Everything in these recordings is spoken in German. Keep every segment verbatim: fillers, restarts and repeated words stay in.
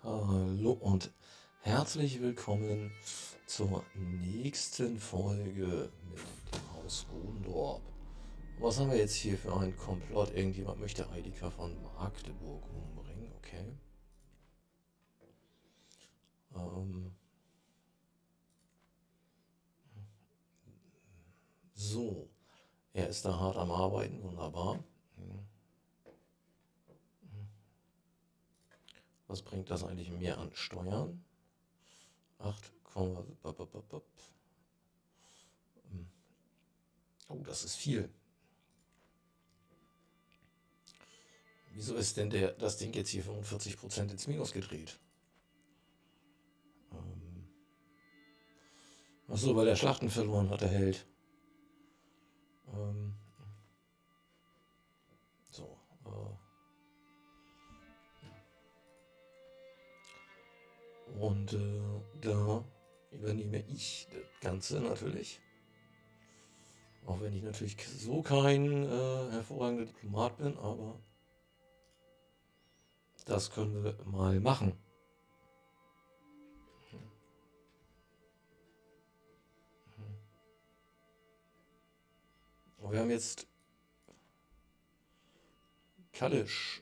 Hallo und herzlich willkommen zur nächsten Folge mit dem Haus Gondorp. Was haben wir jetzt hier für einen Komplott? Irgendjemand möchte Eidika von Magdeburg umbringen, okay. Ähm so, er ist da hart am Arbeiten, wunderbar. Was bringt das eigentlich mehr an Steuern? acht, oh, das ist viel. Wieso ist denn der, das Ding jetzt hier fünfundvierzig Prozent ins Minus gedreht? Ähm Achso, weil er Schlachten verloren hat, der Held. Ähm so. Äh Und äh, da übernehme ich das Ganze natürlich. Auch wenn ich natürlich so kein äh, hervorragender Diplomat bin, aber das können wir mal machen. Und wir haben jetzt Kalisch.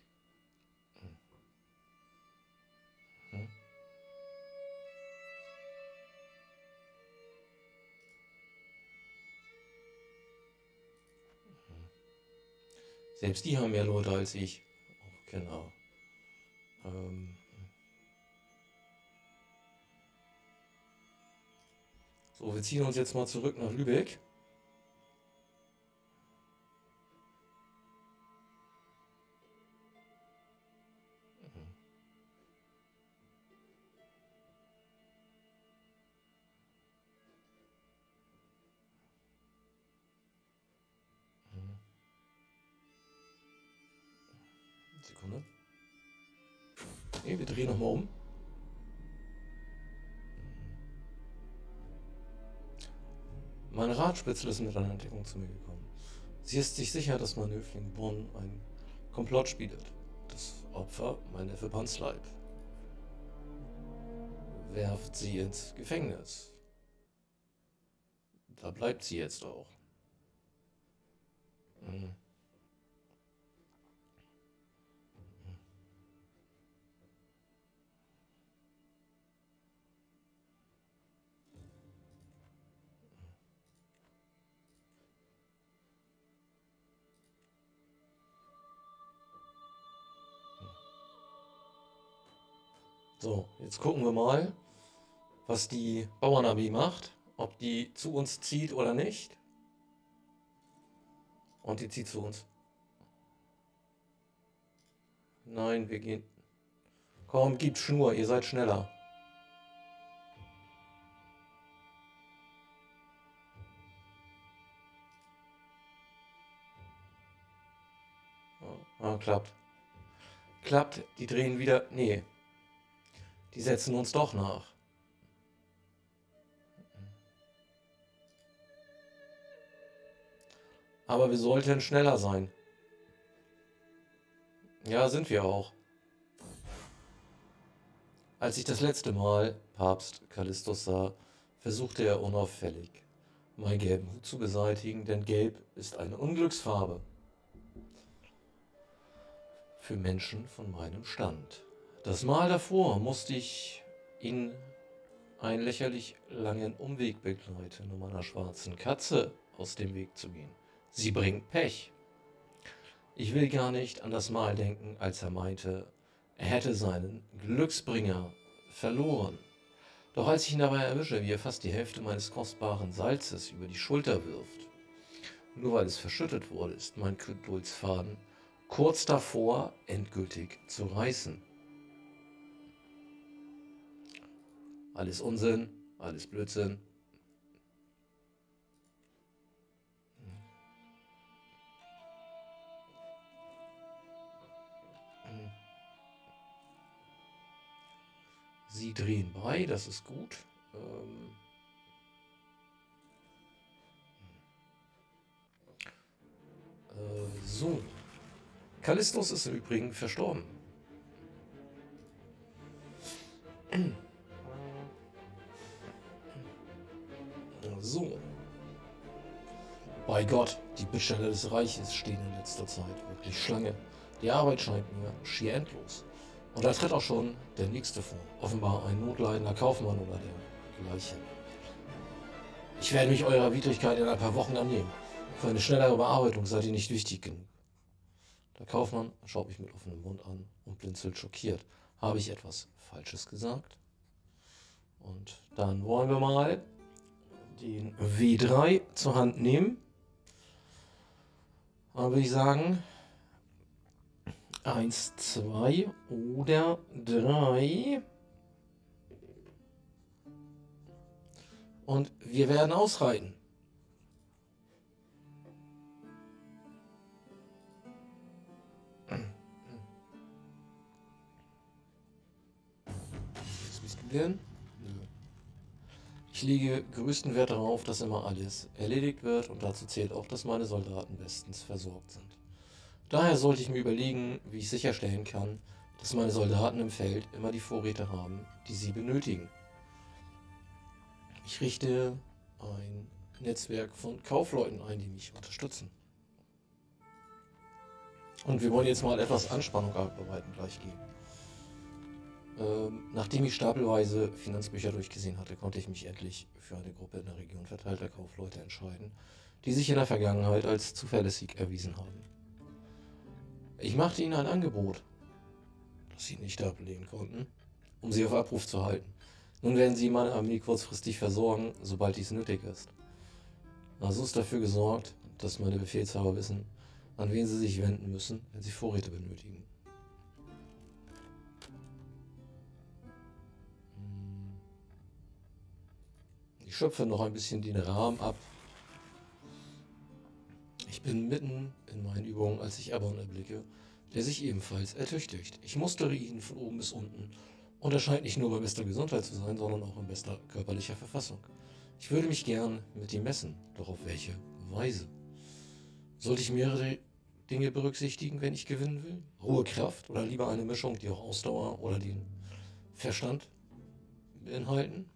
Selbst die haben mehr Leute als ich. Oh, genau. Ähm so, wir ziehen uns jetzt mal zurück nach Lübeck. Sekunde. Nee, wir drehen nochmal um. Meine Ratsspitzel ist mit einer Entdeckung zu mir gekommen. Sie ist sich sicher, dass Manöfling Bonn ein Komplott spielet. Das Opfer, mein Neffe Panzleib. Werft sie ins Gefängnis. Da bleibt sie jetzt auch. Mhm. So, jetzt gucken wir mal, was die Bauernarmee macht. Ob die zu uns zieht oder nicht. Und die zieht zu uns. Nein, wir gehen. Komm, gib Schnur, ihr seid schneller. Ah, klappt. Klappt, die drehen wieder. Nee. Die setzen uns doch nach. Aber wir sollten schneller sein. Ja, sind wir auch. Als ich das letzte Mal Papst Callistus sah, versuchte er unauffällig, meinen gelben Hut zu beseitigen, denn Gelb ist eine Unglücksfarbe für Menschen von meinem Stand. Das Mal davor musste ich ihn einen lächerlich langen Umweg begleiten, um einer schwarzen Katze aus dem Weg zu gehen. Sie bringt Pech. Ich will gar nicht an das Mal denken, als er meinte, er hätte seinen Glücksbringer verloren. Doch als ich ihn dabei erwische, wie er fast die Hälfte meines kostbaren Salzes über die Schulter wirft, nur weil es verschüttet wurde, ist mein Geduldsfaden kurz davor, endgültig zu reißen. Alles Unsinn, alles Blödsinn. Sie drehen bei, das ist gut. Ähm äh, so. Callistus ist im Übrigen verstorben. So. Bei Gott, die Bittsteller des Reiches stehen in letzter Zeit wirklich Schlange. Die Arbeit scheint mir schier endlos. Und da tritt auch schon der nächste vor. Offenbar ein notleidender Kaufmann oder dergleichen. Ich werde mich eurer Widrigkeit in ein paar Wochen annehmen. Für eine schnellere Bearbeitung seid ihr nicht wichtig genug. Der Kaufmann schaut mich mit offenem Mund an und blinzelt schockiert. Habe ich etwas Falsches gesagt? Und dann wollen wir mal den W drei zur Hand nehmen. Dann würde ich sagen, eins, zwei oder drei. Und wir werden ausreiten. Was bist du denn? Ich lege größten Wert darauf, dass immer alles erledigt wird und dazu zählt auch, dass meine Soldaten bestens versorgt sind. Daher sollte ich mir überlegen, wie ich sicherstellen kann, dass meine Soldaten im Feld immer die Vorräte haben, die sie benötigen. Ich richte ein Netzwerk von Kaufleuten ein, die mich unterstützen. Und wir wollen jetzt mal etwas Anspannung abarbeiten gleich gehen. Ähm, nachdem ich stapelweise Finanzbücher durchgesehen hatte, konnte ich mich endlich für eine Gruppe in der Region verteilter Kaufleute entscheiden, die sich in der Vergangenheit als zuverlässig erwiesen haben. Ich machte ihnen ein Angebot, das sie nicht ablehnen konnten, um sie auf Abruf zu halten. Nun werden sie meine Armee kurzfristig versorgen, sobald dies nötig ist. Also ist dafür gesorgt, dass meine Befehlshaber wissen, an wen sie sich wenden müssen, wenn sie Vorräte benötigen. Ich schöpfe noch ein bisschen den Rahmen ab. Ich bin mitten in meinen Übungen, als ich Abaddon erblicke, der sich ebenfalls ertüchtigt. Ich mustere ihn von oben bis unten und er scheint nicht nur bei bester Gesundheit zu sein, sondern auch in bester körperlicher Verfassung. Ich würde mich gern mit ihm messen, doch auf welche Weise? Sollte ich mehrere Dinge berücksichtigen, wenn ich gewinnen will? Hohe Kraft oder lieber eine Mischung, die auch Ausdauer oder den Verstand beinhalten?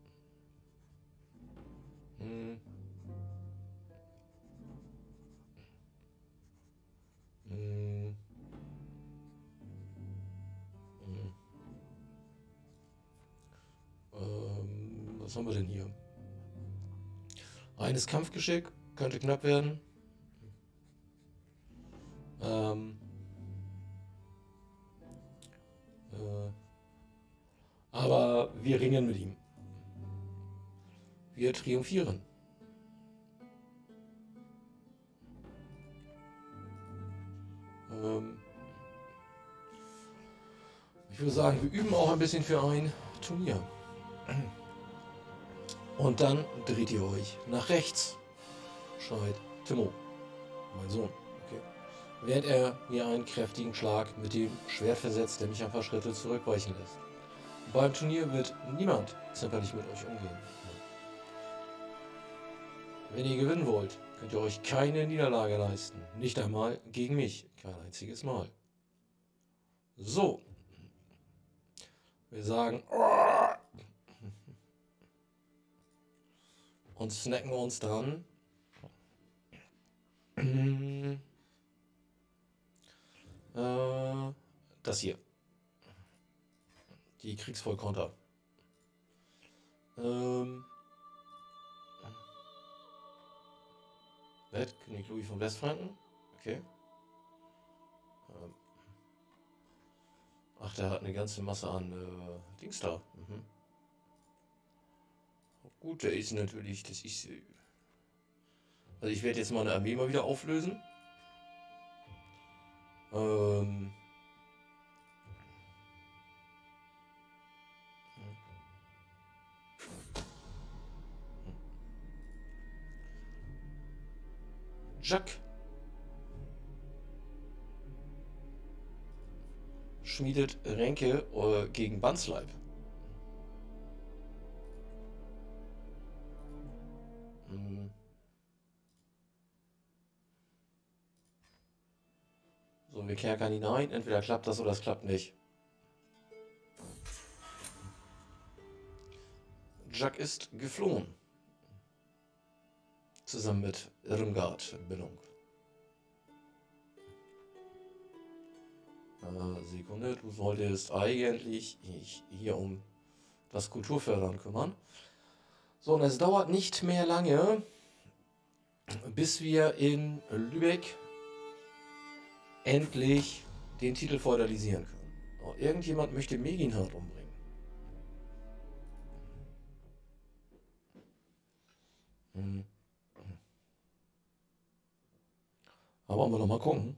Hm. Hm. Hm. Ähm, was haben wir denn hier? Reines Kampfgeschick könnte knapp werden. Ähm, äh, aber wir ringen mit ihm. Wir triumphieren. Ähm, ich würde sagen, wir üben auch ein bisschen für ein Turnier. Und dann dreht ihr euch nach rechts, schreit Timo, mein Sohn. Okay. Während er mir einen kräftigen Schlag mit dem Schwert versetzt, der mich ein paar Schritte zurückweichen lässt. Beim Turnier wird niemand zimperlich mit euch umgehen. Wenn ihr gewinnen wollt, könnt ihr euch keine Niederlage leisten. Nicht einmal gegen mich. Kein einziges Mal. So. Wir sagen und snacken uns dann äh, das hier. Die Kriegsvollkonter. Ähm, Nett, König Louis von Westfranken. Okay. Ähm, ach, der hat eine ganze Masse an äh, Dings da. Mhm. Gut, der ist natürlich, das ist. Also ich werde jetzt meine Armee mal wieder auflösen. Ähm. Jack schmiedet Ränke äh, gegen Bandsleib. Hm. So, wir kerkern hinein. Entweder klappt das oder es klappt nicht. Jack ist geflohen. Zusammen mit Irmgard Billung. Äh, Sekunde, du solltest eigentlich ich hier um das Kulturfördern kümmern. So, und es dauert nicht mehr lange, bis wir in Lübeck endlich den Titel feudalisieren können. Oh, irgendjemand möchte Meginhard umbringen. Hm. Aber wollen wir noch mal gucken.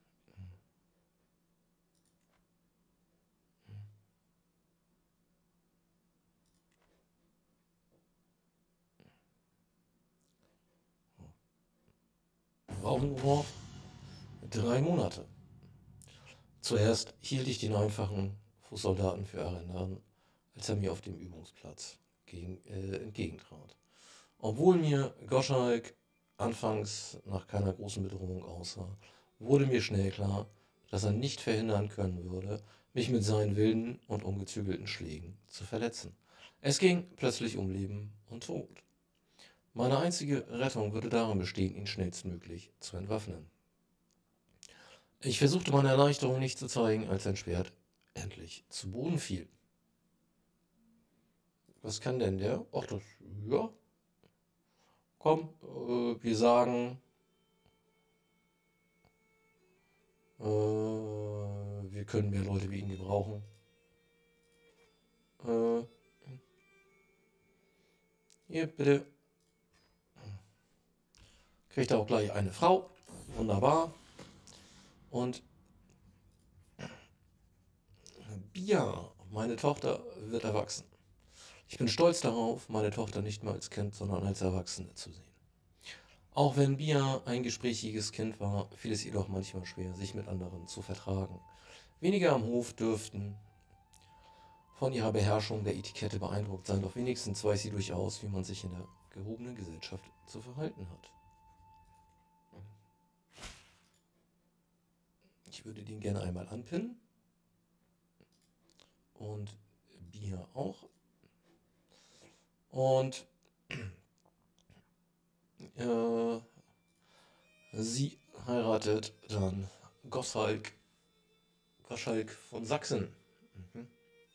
Wir brauchen nur drei Monate. Zuerst hielt ich den einfachen Fußsoldaten für Arendaren, als er mir auf dem Übungsplatz gegen, äh, entgegentrat. Obwohl mir Gottschalk anfangs nach keiner großen Bedrohung aussah, wurde mir schnell klar, dass er nicht verhindern können würde, mich mit seinen wilden und ungezügelten Schlägen zu verletzen. Es ging plötzlich um Leben und Tod. Meine einzige Rettung würde darin bestehen, ihn schnellstmöglich zu entwaffnen. Ich versuchte meine Erleichterung nicht zu zeigen, als sein Schwert endlich zu Boden fiel. Was kann denn der? Ach, das, ja. Komm, äh, wir sagen, äh, wir können mehr Leute wie ihn gebrauchen. Äh, hier, bitte. Kriegt er auch gleich eine Frau. Wunderbar. Und Bia, meine Tochter, wird erwachsen. Ich bin stolz darauf, meine Tochter nicht mehr als Kind, sondern als Erwachsene zu sehen. Auch wenn Bia ein gesprächiges Kind war, fiel es ihr doch manchmal schwer, sich mit anderen zu vertragen. Wenige am Hof dürften von ihrer Beherrschung der Etikette beeindruckt sein, doch wenigstens weiß sie durchaus, wie man sich in der gehobenen Gesellschaft zu verhalten hat. Ich würde den gerne einmal anpinnen. Und Bia auch. Und äh, sie heiratet dann Gottschalk, Gottschalk von Sachsen. Mhm.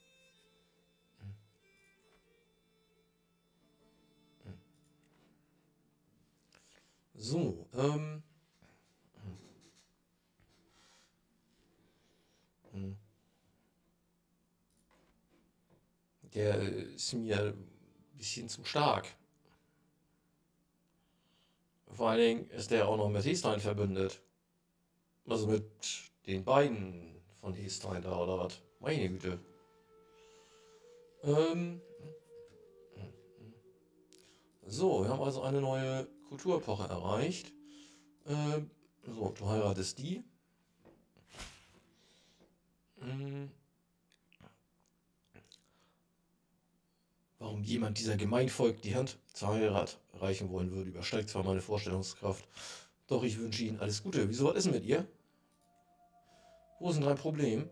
So, ähm. Der ist mir ein bisschen zu stark. Vor allen Dingen ist der auch noch mit Hestein verbündet. Also mit den beiden von Hestein da oder was? Meine Güte. Ähm. So, wir haben also eine neue Kulturepoche erreicht. Ähm, so, du heiratest die. Hm. Warum jemand dieser Gemeinvolk die Hand zur Heirat reichen wollen würde, übersteigt zwar meine Vorstellungskraft, doch ich wünsche Ihnen alles Gute. Wieso, was ist denn mit ihr? Wo ist denn dein Problem?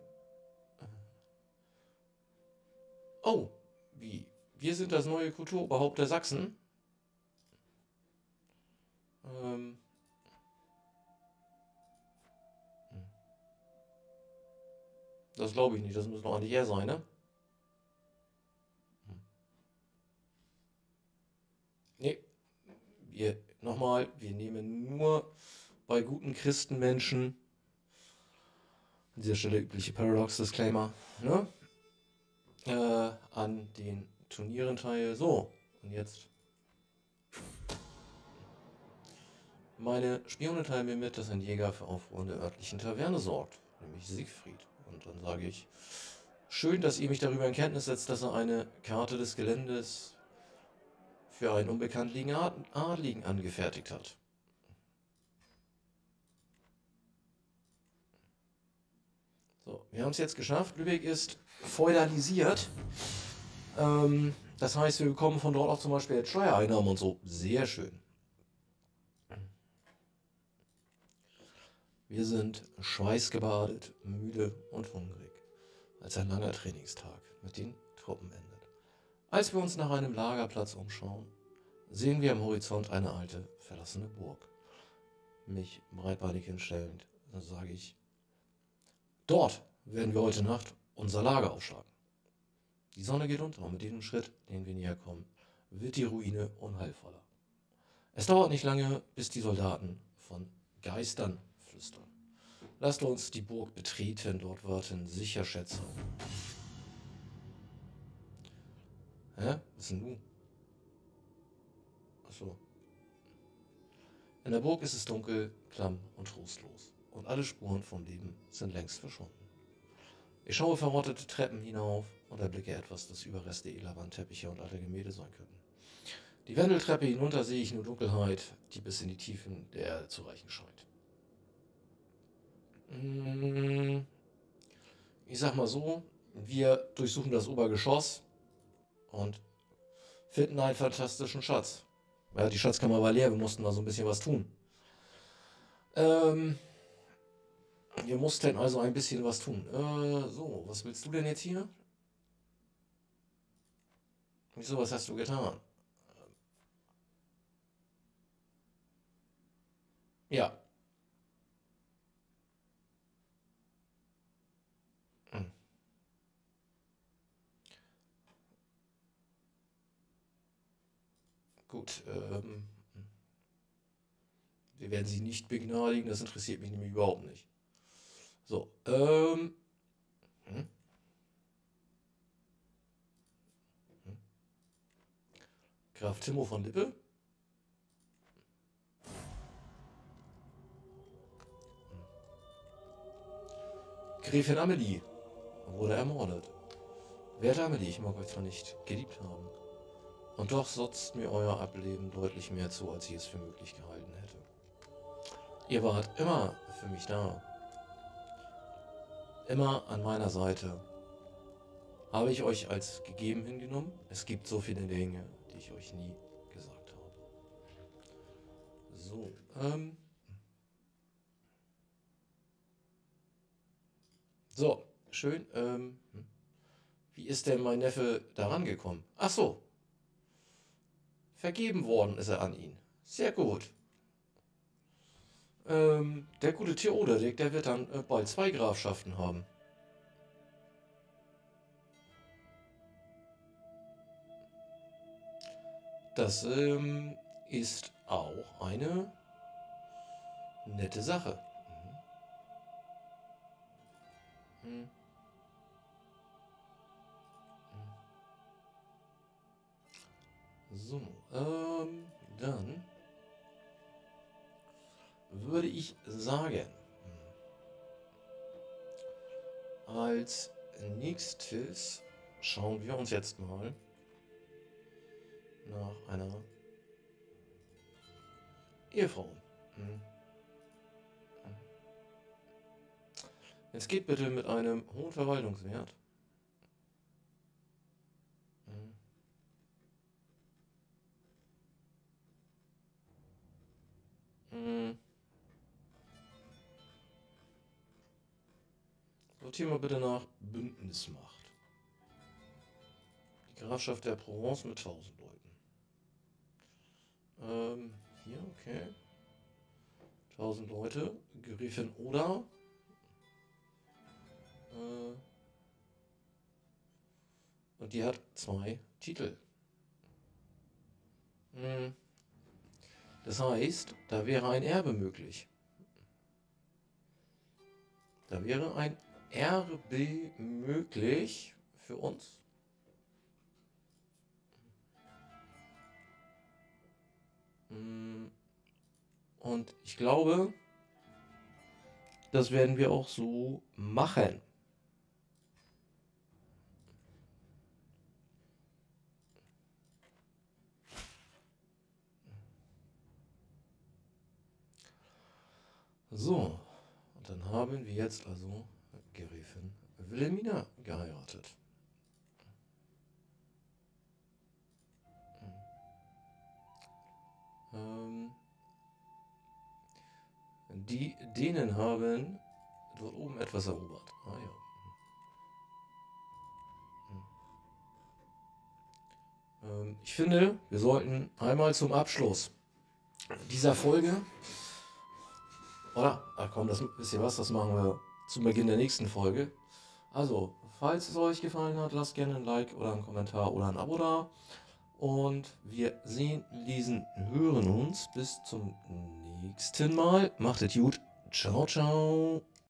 Oh, wie? Wir sind das neue Kulturoberhaupt der Sachsen? Ähm. Das glaube ich nicht, das muss doch eigentlich er sein, ne? Nee, wir, nochmal, wir nehmen nur bei guten Christenmenschen, an dieser Stelle übliche Paradox-Disclaimer, ne? Äh, an den Turnieren teil. So, und jetzt. Meine Spione teilen mir mit, dass ein Jäger für Aufruhr in der örtlichen Taverne sorgt, nämlich Siegfried. Und dann sage ich, schön, dass ihr mich darüber in Kenntnis setzt, dass er eine Karte des Geländes für einen unbekannten Adligen angefertigt hat. So, wir haben es jetzt geschafft. Lübeck ist feudalisiert. Ähm, das heißt, wir bekommen von dort auch zum Beispiel jetzt Steuereinnahmen und so. Sehr schön. Wir sind schweißgebadet, müde und hungrig, als ein langer Trainingstag mit den Truppen endet. Als wir uns nach einem Lagerplatz umschauen, sehen wir am Horizont eine alte, verlassene Burg. Mich breitbeinig hinstellend, sage ich, dort werden wir heute Nacht unser Lager aufschlagen. Die Sonne geht unter und mit jedem Schritt, den wir näher kommen, wird die Ruine unheilvoller. Es dauert nicht lange, bis die Soldaten von Geistern flüstern. Lasst uns die Burg betreten, dort warten sicher Schätze. Hä? Was ist denn du? Achso. In der Burg ist es dunkel, klamm und trostlos. Und alle Spuren vom Leben sind längst verschwunden. Ich schaue verrottete Treppen hinauf und erblicke etwas, das Überreste edler Wandteppiche und alter Gemälde sein könnten. Die Wendeltreppe hinunter sehe ich nur Dunkelheit, die bis in die Tiefen der Erde zu reichen scheint. Ich sag mal so, wir durchsuchen das Obergeschoss und finden einen fantastischen Schatz. Ja, die Schatzkammer war leer, wir mussten da so ein bisschen was tun. Ähm, wir mussten also ein bisschen was tun. Äh, so, was willst du denn jetzt hier? Wieso, was hast du getan? Ja. Hm. Gut, ähm, wir werden sie nicht begnadigen, das interessiert mich nämlich überhaupt nicht. So, ähm, hm? Hm? Graf Timo von Lippe? Gräfin Amelie wurde ermordet. Werte Amelie, ich mag euch zwar nicht geliebt haben, und doch setzt mir euer Ableben deutlich mehr zu, als ich es für möglich gehalten hätte. Ihr wart immer für mich da, immer an meiner Seite. Habe ich euch als gegeben hingenommen? Es gibt so viele Dinge, die ich euch nie gesagt habe. So, ähm... So, schön. Ähm, wie ist denn mein Neffe daran gekommen? Ach so. Vergeben worden ist er an ihn. Sehr gut. Ähm, der gute Theoderik, der wird dann äh, bald zwei Grafschaften haben. Das ähm, ist auch eine nette Sache. Mhm. Mhm. So, ähm, dann würde ich sagen, als nächstes schauen wir uns jetzt mal nach einer Ehefrau. Hm. Jetzt geht bitte mit einem hohen Verwaltungswert. Hm. Hm. Sortieren wir bitte nach Bündnismacht. Die Grafschaft der Provence mit tausend Leuten. Ähm, hier, okay. tausend Leute. Gräfin Oda. Äh, und die hat zwei Titel. Hm. Das heißt, da wäre ein Erbe möglich. Da wäre ein Erbe möglich für uns. Und ich glaube, das werden wir auch so machen. So, und dann haben wir jetzt also Gräfin Wilhelmina geheiratet. Ähm, die Dänen haben dort oben etwas erobert. Ah ja. Ähm, ich finde, wir sollten einmal zum Abschluss dieser Folge, oder? Ach komm, das wisst ihr was, das machen wir zum Beginn der nächsten Folge. Also, falls es euch gefallen hat, lasst gerne ein Like oder einen Kommentar oder ein Abo da. Und wir sehen, lesen, hören uns. Bis zum nächsten Mal. Macht es gut. Ciao, ciao.